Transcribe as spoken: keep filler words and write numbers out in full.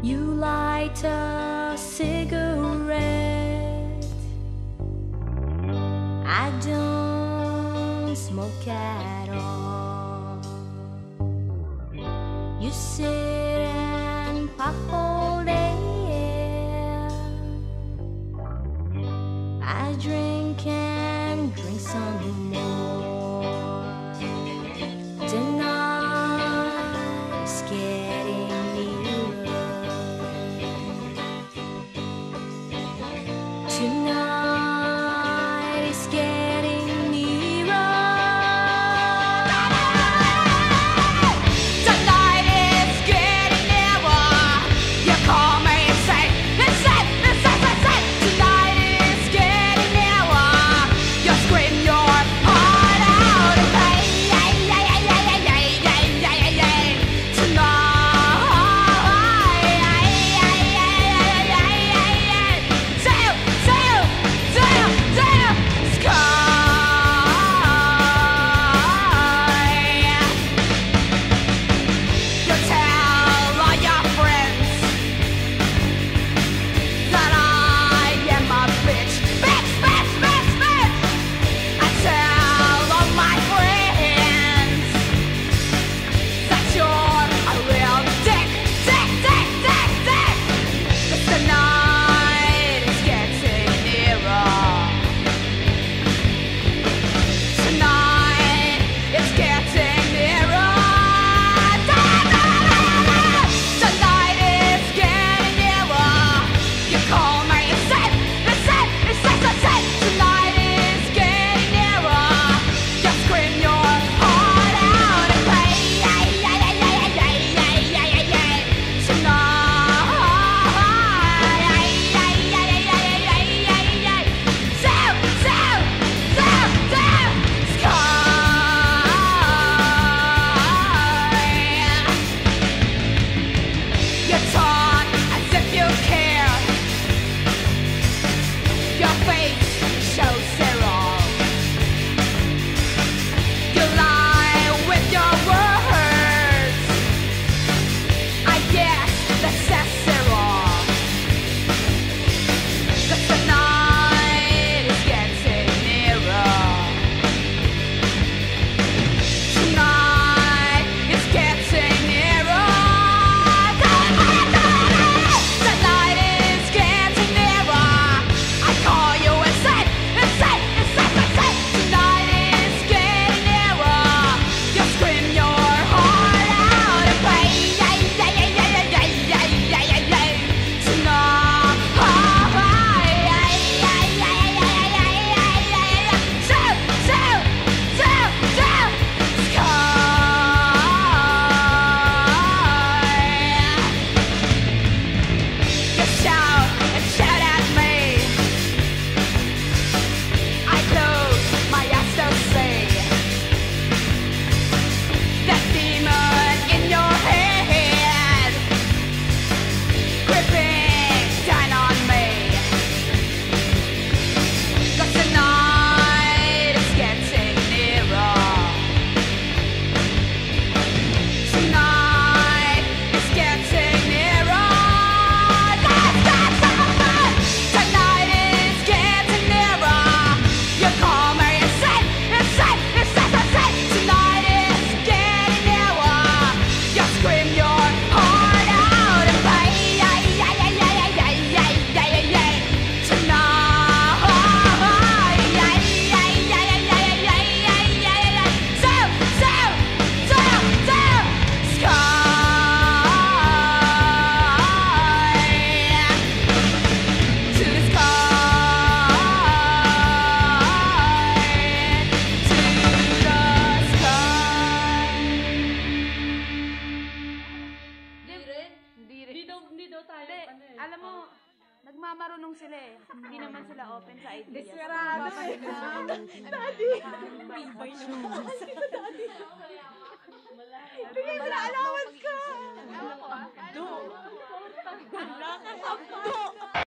You light a cigarette. I don't smoke at all. You sit and puff all day. I drink and drink some more. Tonight's getting Tonight is getting nearer. Tonight is getting nearer. You call me and say, and say, and say, and say. Tonight is getting nearer. You scream your heart out and say, yeah, yeah, yeah, yeah, yeah, yeah, yeah, yeah, yeah. Tonight, yeah, yeah, yeah, yeah, yeah, yeah. Sail, sail, sail, sail, sky. You tell all your friends that I am a bitch, bitch, bitch, bitch, bitch. I tell all my friends that you're a real dick, dick, dick, dick, dick. But tonight is getting nearer. Tonight is getting nearer. Tonight is getting nearer. You call me and say, and say, and say, and say. Tonight is getting nearer. You scream your heart out and play, yeah, yeah, yeah, yeah, yeah, yeah, yeah, yeah, yeah. Tonight, yeah, yeah, yeah, yeah, yeah, yeah, yeah, yeah. Sail, sail, sail, sail, sky. You talk as if you care. Your face shows it all. You lie with your words. I guess that says it all. The tonight is getting nearer. Tonight is getting nearer. Tonight is getting nearer. I call you and say, and say, and say, and say. Tonight is getting nearer. You scream your heart out and play, yeah, yeah, yeah, yeah, yeah, yeah, yeah, yeah, yeah. Tonight, yeah, yeah, yeah, yeah, yeah, yeah, yeah, yeah. Sail, sail, sail, sail, sky. You shout and shout at me. I close my eyes to see that demon in your head gripping down on me. 'Cause tonight is getting nearer. Tonight is getting nearer. Tonight is getting nearer. You call me and say, and say, and say, and say. Tonight is getting nearer. You scream your heart out and play, yeah, yeah, yeah, yeah, yeah, yeah, yeah, yeah, yeah. Tonight, yeah, yeah, yeah, yeah, yeah, yeah, yeah, yeah, yeah. Sail, sail, sail, sail, sky. To the sky, to the sky. Hindi rin. Hindi rin. Hindi daw, hindi daw tayo, Hindi, ano eh. alam mo, nagmamarunong sila eh. Hindi naman sila open sa ideas. Desperado eh. Daddy! Pibay naman. Bigay mo na allowance ko! Ewan ko ah. Do! Wala ka sa do!